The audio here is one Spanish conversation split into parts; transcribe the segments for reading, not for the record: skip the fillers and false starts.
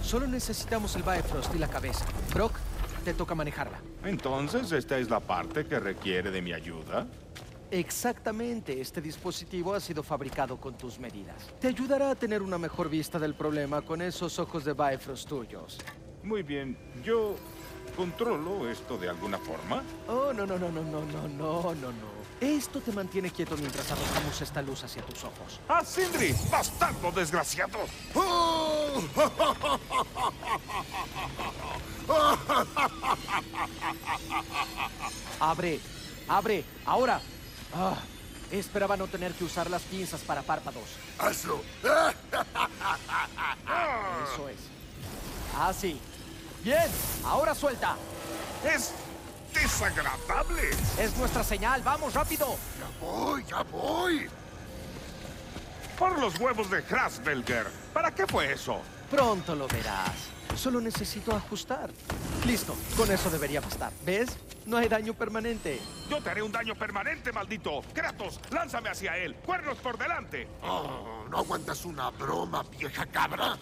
Solo necesitamos el Bifrost y la cabeza. Brock, te toca manejarla. Entonces, ¿esta es la parte que requiere de mi ayuda? Exactamente, este dispositivo ha sido fabricado con tus medidas. Te ayudará a tener una mejor vista del problema con esos ojos de Bifrost tuyos. Muy bien, ¿yo controlo esto de alguna forma? Oh, no. Esto te mantiene quieto mientras arrojamos esta luz hacia tus ojos. ¡Ah, Sindri! ¡Bastardo desgraciado! ¡Abre! ¡Abre! ¡Ahora! Ah, esperaba no tener que usar las pinzas para párpados. ¡Hazlo! Eso es. Así. ¡Bien! ¡Ahora suelta! ¡Es desagradable! ¡Es nuestra señal! ¡Vamos, rápido! ¡Ya voy! ¡Por los huevos de Hrasvelger! ¿Para qué fue eso? Pronto lo verás. Solo necesito ajustar. Listo, con eso debería bastar. ¿Ves? No hay daño permanente. ¡Yo te haré un daño permanente, maldito! ¡Kratos, lánzame hacia él! ¡Cuernos por delante! Oh, ¿no aguantas una broma, vieja cabra?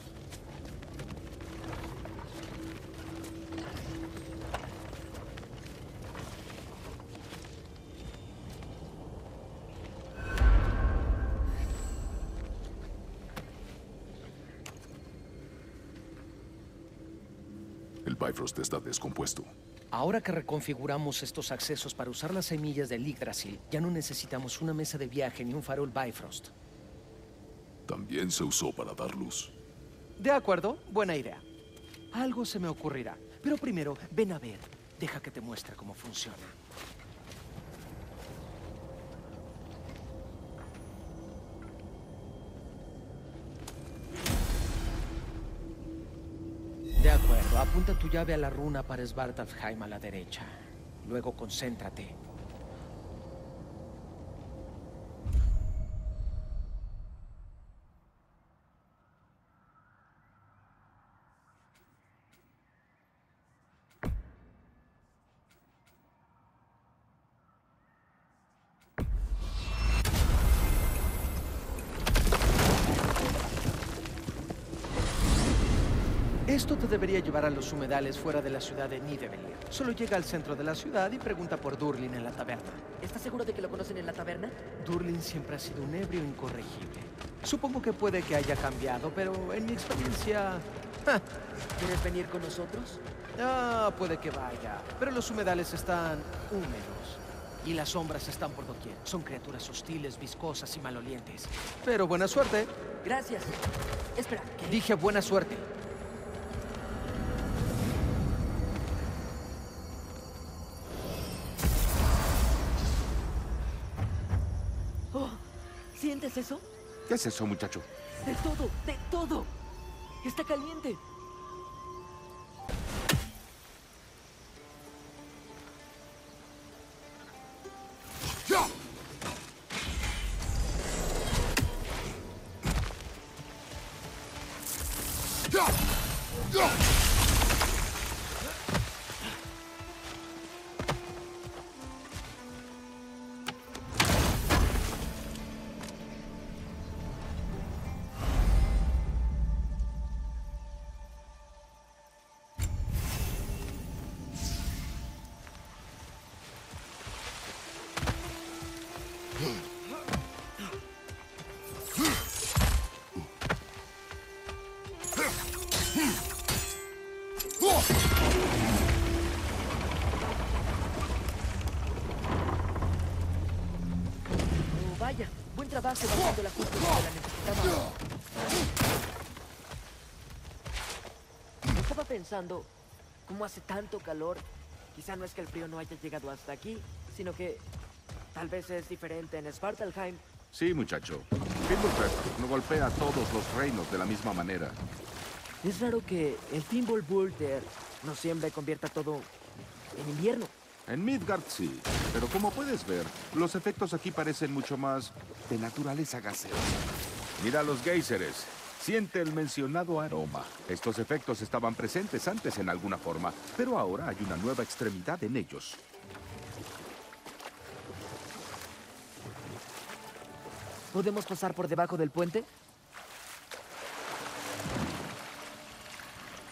El Bifrost está descompuesto. Ahora que reconfiguramos estos accesos para usar las semillas del Yggdrasil, ya no necesitamos una mesa de viaje ni un farol Bifrost. También se usó para dar luz. De acuerdo, buena idea. Algo se me ocurrirá. Pero primero, ven a ver. Deja que te muestre cómo funciona. De acuerdo, apunta tu llave a la runa para Svartalfheim a la derecha. Luego concéntrate. Esto te debería llevar a los humedales fuera de la ciudad de Nidavellir. Solo llega al centro de la ciudad y pregunta por Durlin en la taberna. ¿Estás seguro de que lo conocen en la taberna? Durlin siempre ha sido un ebrio incorregible. Supongo que puede que haya cambiado, pero en mi experiencia... ¿Quieres venir con nosotros? Puede que vaya. Pero los humedales están húmedos. Y las sombras están por doquier. Son criaturas hostiles, viscosas y malolientes. Pero buena suerte. Gracias. Espera, ¿qué? Dije buena suerte. Oh, ¿sientes eso? ¿Qué es eso, muchacho? ¡De todo! ¡De todo! ¡Está caliente! ¡Ya! ¡Ya! ¡Ya! Oh, vaya, buen trabajo bajando la justo donde la necesitaba. Estaba pensando, ¿cómo hace tanto calor? Quizá no es que el frío no haya llegado hasta aquí, sino que tal vez es diferente en Svartalfheim. Sí, muchacho. Fimbulfest no golpea a todos los reinos de la misma manera. Es raro que el Fimbulwulfr no siempre convierta todo en invierno. En Midgard sí, pero como puedes ver, los efectos aquí parecen mucho más de naturaleza gaseosa. Mira los géiseres. Siente el mencionado aroma. Estos efectos estaban presentes antes en alguna forma, pero ahora hay una nueva extremidad en ellos. ¿Podemos pasar por debajo del puente?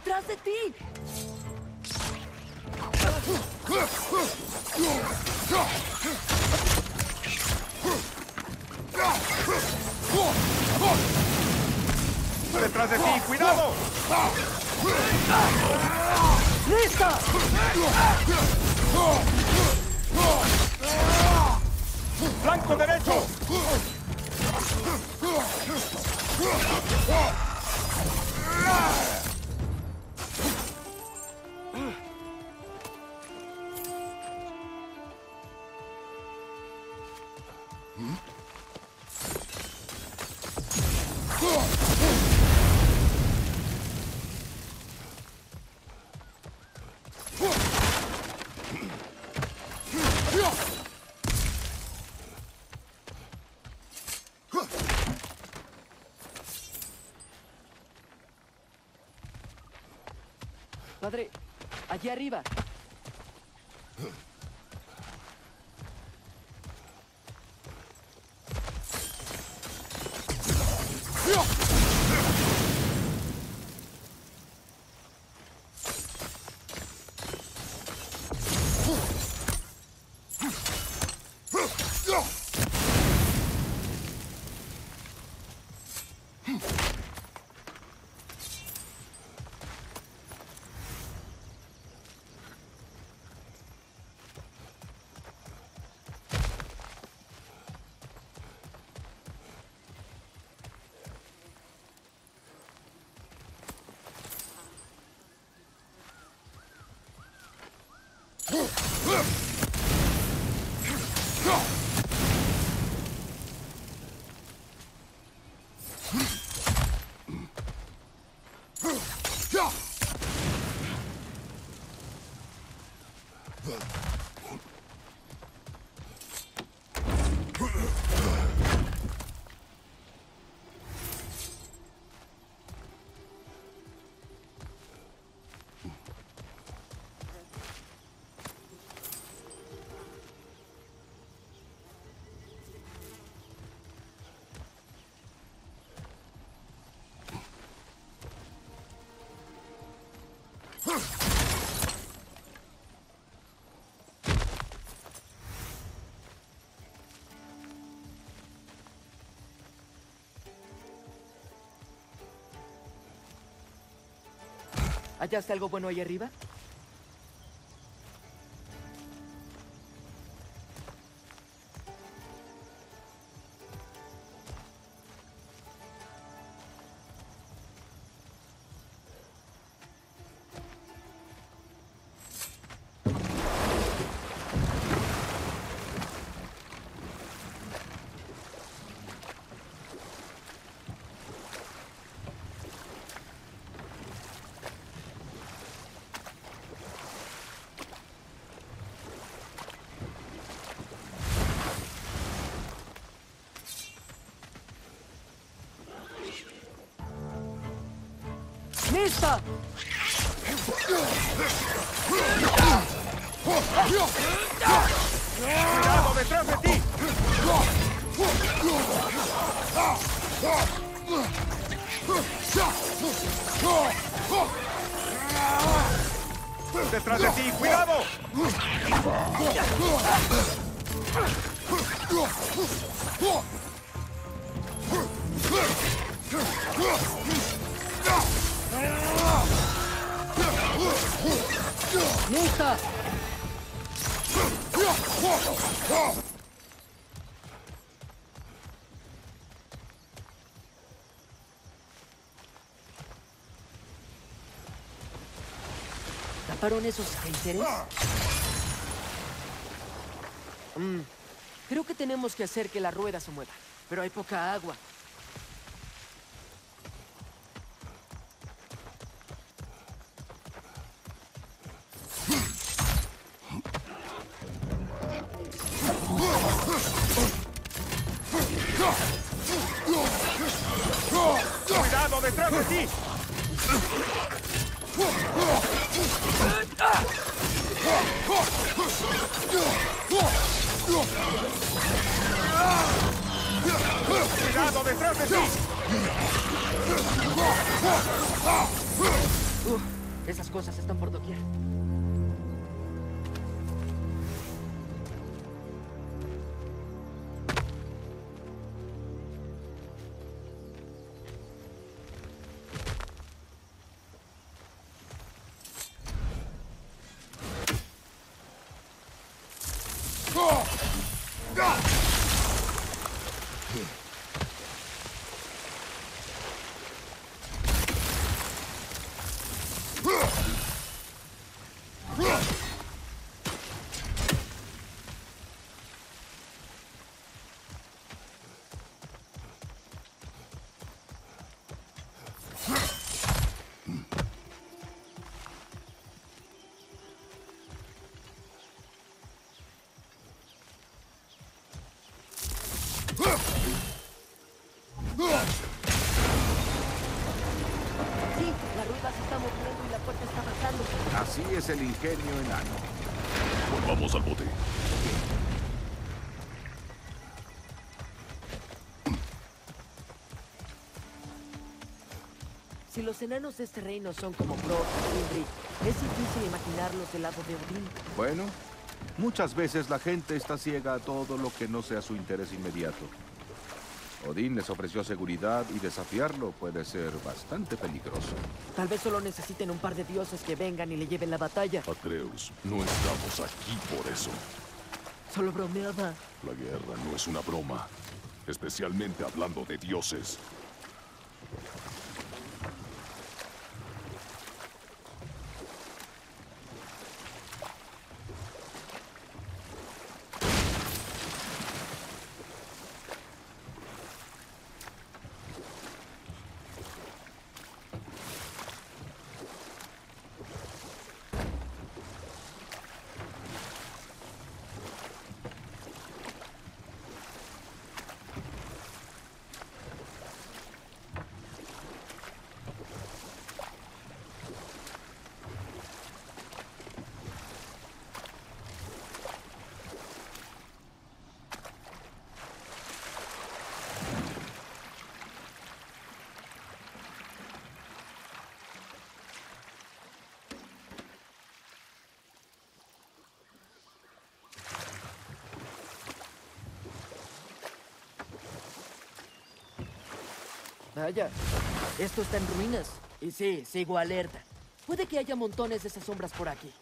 ¡Detrás de ti! ¡Detrás de ti! ¡Cuidado! ¡Lista! ¡Flanco derecho! Padre, allí arriba. ¿Hallaste algo bueno ahí arriba? ¡Lista! ¡Cuidado detrás de ti! ¡Detrás de ti! ¡Cuidado! ¡Lista! ¿Taparon esos géiseres? Creo que tenemos que hacer que la rueda se mueva, pero hay poca agua. ¡Cuidado detrás de ti! ¡Cuidado detrás de ti! Esas cosas están por doquier. Sí, la rueda se está moviendo y la puerta está avanzando. Así es el ingenio enano. Volvamos al bote. Si los enanos de este reino son como Brok y Sindri, es difícil imaginarlos del lado de Odín. Bueno, muchas veces la gente está ciega a todo lo que no sea su interés inmediato. Odín les ofreció seguridad y desafiarlo puede ser bastante peligroso. Tal vez solo necesiten un par de dioses que vengan y le lleven la batalla. Atreus, no estamos aquí por eso. Solo bromeaba. La guerra no es una broma, especialmente hablando de dioses. Vaya, esto está en ruinas. Y sí, sigo alerta. Puede que haya montones de esas sombras por aquí.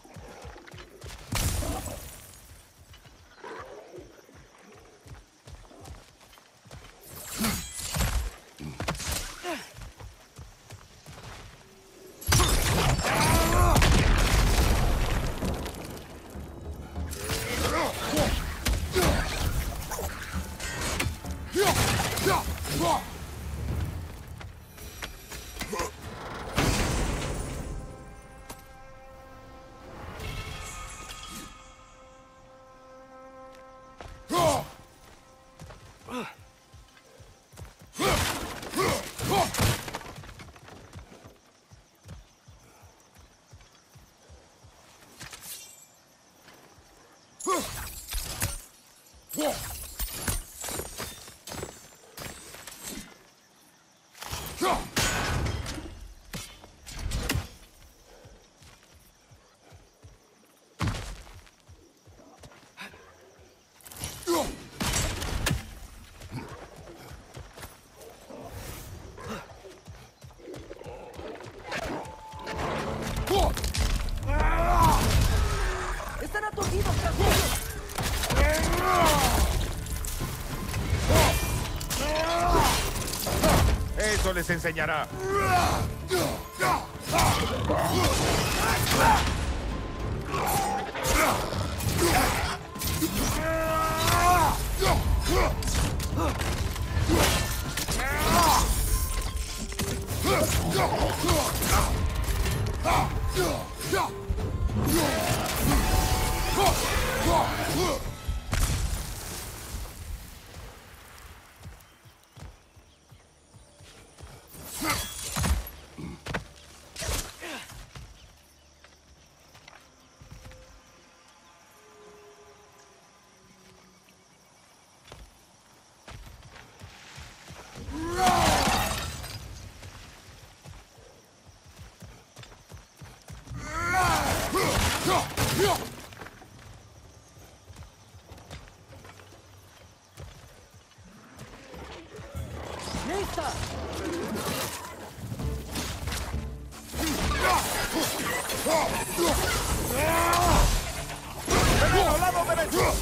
¡Están aturdidos, Castillo! Eso les enseñará. ¡Veneno, lado derecho!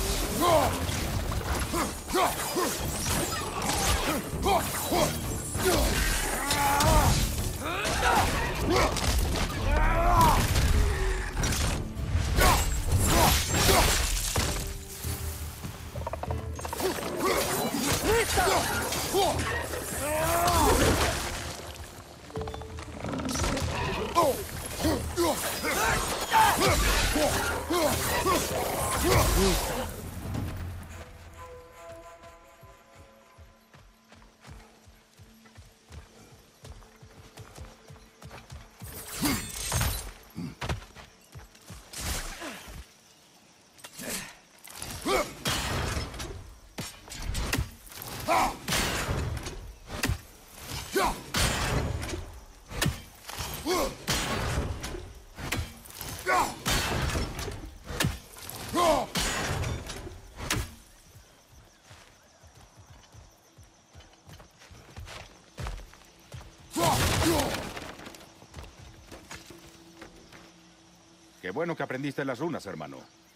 Qué bueno que aprendiste las runas, hermano.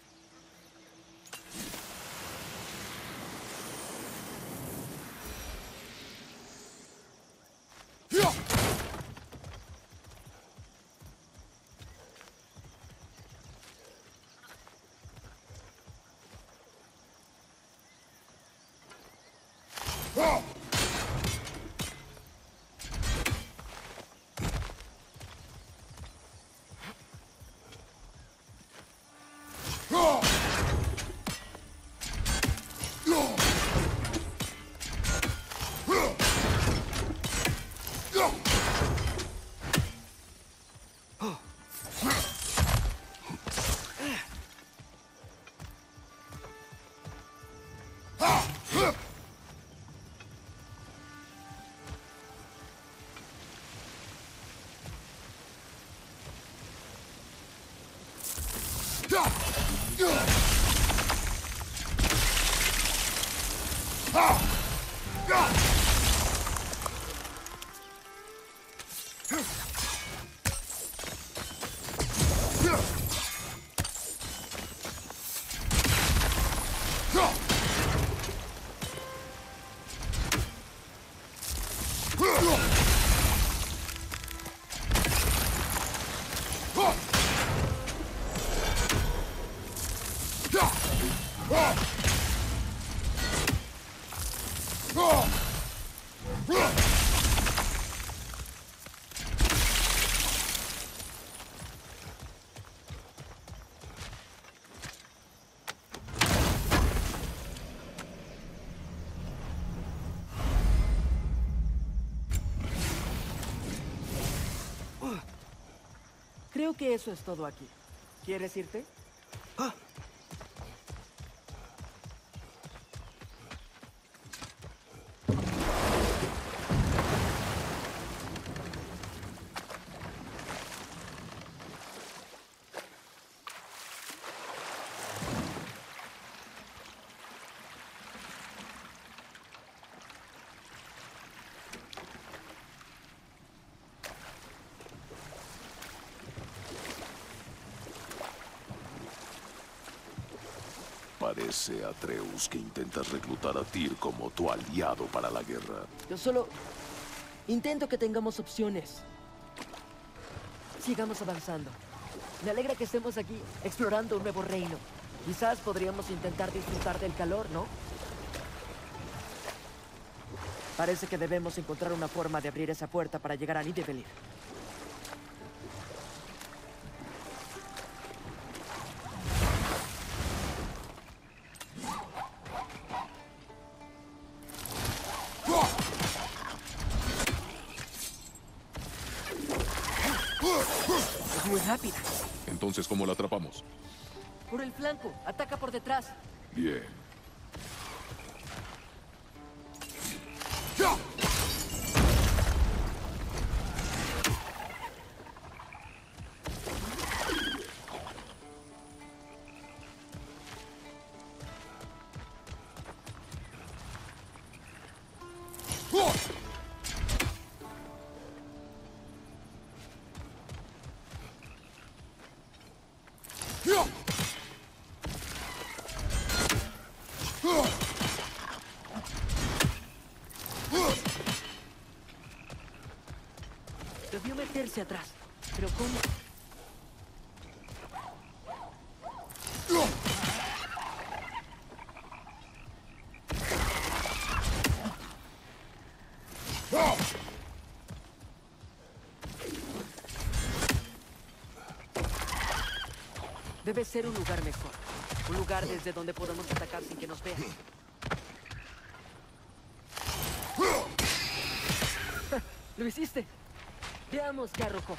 Creo que eso es todo aquí. ¿Quieres irte? Parece, Atreus, que intentas reclutar a Tyr como tu aliado para la guerra. Yo solo intento que tengamos opciones. Sigamos avanzando. Me alegra que estemos aquí explorando un nuevo reino. Quizás podríamos intentar disfrutar del calor, ¿no? Parece que debemos encontrar una forma de abrir esa puerta para llegar a Nidavellir. Es muy rápida. Entonces, ¿cómo la atrapamos? Por el flanco. Ataca por detrás. Bien. Debió meterse atrás. Pero ¿cómo? Debe ser un lugar mejor. Un lugar desde donde podamos atacar sin que nos vean. ¡Lo hiciste! Veamos qué arrojó.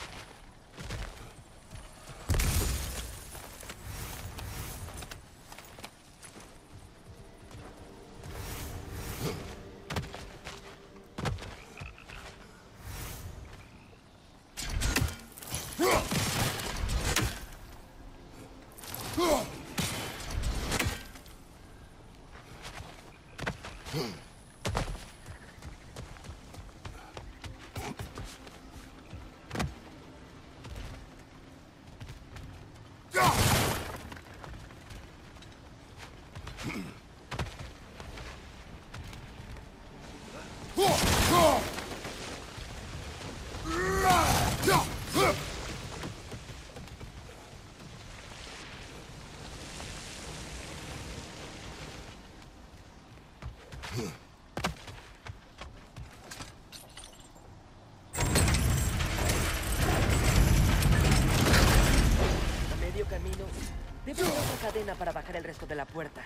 A medio camino, debe haber otra cadena para bajar el resto de la puerta.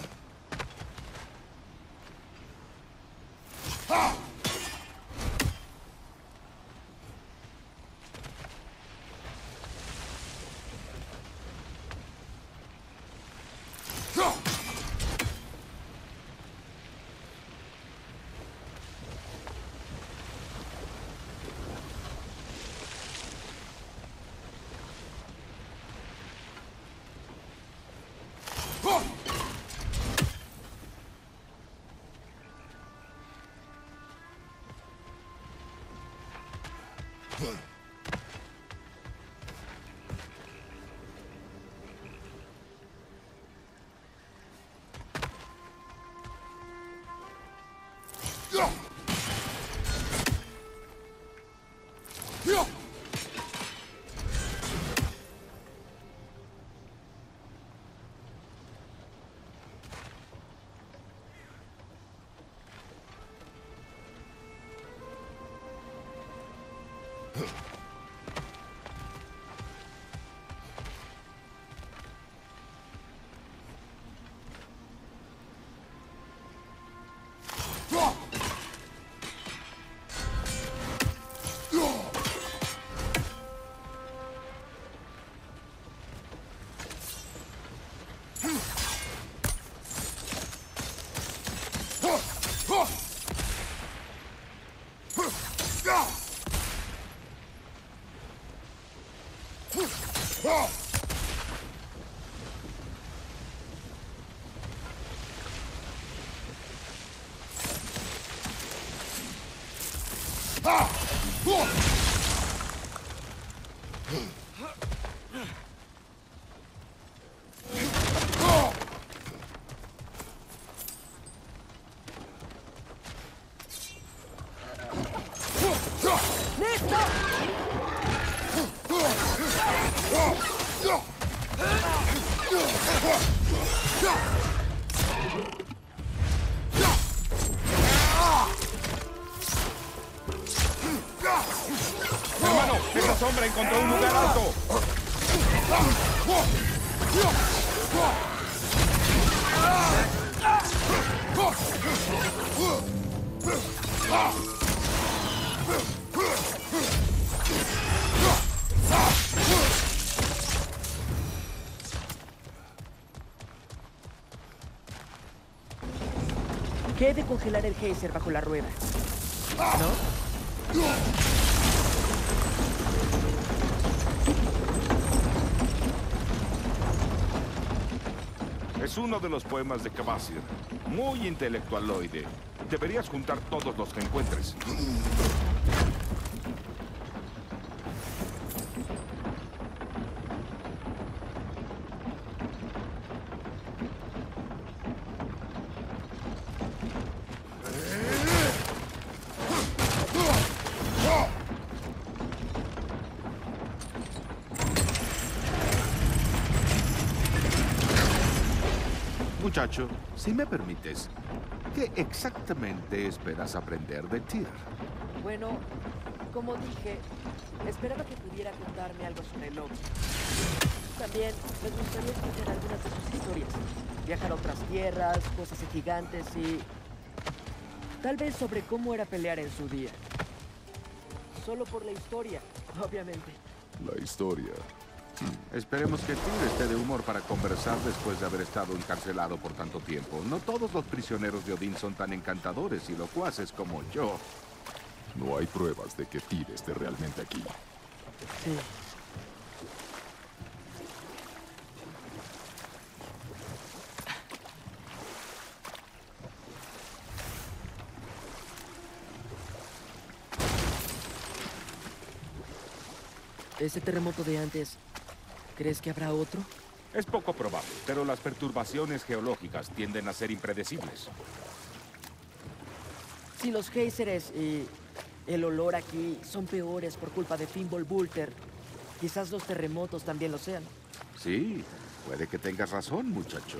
Hermano, esa sombra encontró un lugar alto. ¿Qué he de congelar el geyser bajo la rueda? ¿No? Es uno de los poemas de Kvasir. Muy intelectualoide. Deberías juntar todos los que encuentres. Muchacho, si me permites, ¿qué exactamente esperas aprender de Tyr? Bueno, como dije, esperaba que pudiera contarme algo sobre Loki. También me gustaría escuchar algunas de sus historias. Viajar a otras tierras, cosas de gigantes y... tal vez sobre cómo era pelear en su día. Solo por la historia, obviamente. La historia. Esperemos que Tyr esté de humor para conversar después de haber estado encarcelado por tanto tiempo. No todos los prisioneros de Odín son tan encantadores y locuaces como yo. No hay pruebas de que Tyr esté realmente aquí. Sí. Ese terremoto de antes, ¿crees que habrá otro? Es poco probable, pero las perturbaciones geológicas tienden a ser impredecibles. Si los géiseres y el olor aquí son peores por culpa de Fimbulwulfr, quizás los terremotos también lo sean. Sí, puede que tengas razón, muchacho.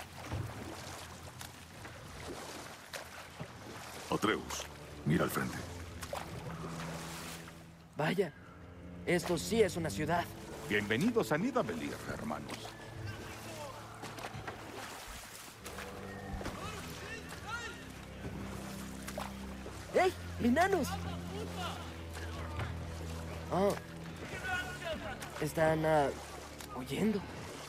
Atreus, mira al frente. Vaya, esto sí es una ciudad. Bienvenidos a Nidavellir, hermanos. ¡Ey! ¡Enanos! Oh. Están huyendo.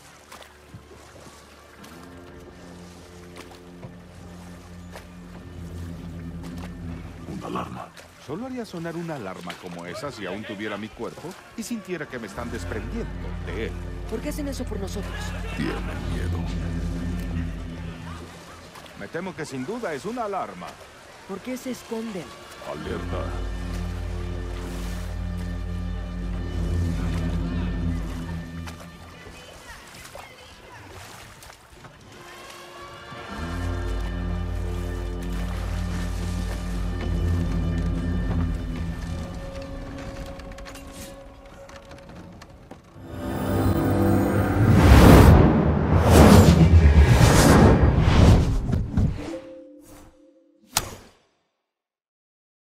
Una alarma. Solo haría sonar una alarma como esa si aún tuviera mi cuerpo y sintiera que me están desprendiendo de él. ¿Por qué hacen eso por nosotros? Tienen miedo. Me temo que sin duda es una alarma. ¿Por qué se esconden? Alerta.